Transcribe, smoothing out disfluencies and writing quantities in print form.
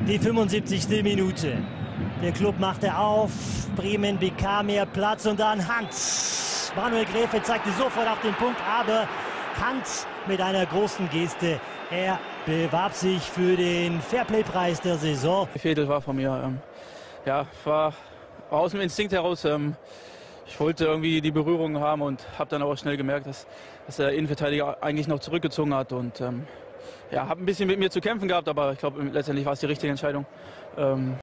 Die 75. Minute. Der Club machte auf, Bremen bekam mehr Platz und dann Hans. Manuel Gräfe zeigte sofort auf den Punkt, aber Hans mit einer großen Geste. Er bewarb sich für den Fairplay-Preis der Saison. Die Fehde war von mir, war aus dem Instinkt heraus. Ich wollte irgendwie die Berührung haben und habe dann aber schnell gemerkt, dass der Innenverteidiger eigentlich noch zurückgezogen hat. Und habe ein bisschen mit mir zu kämpfen gehabt, aber ich glaube, letztendlich war es die richtige Entscheidung.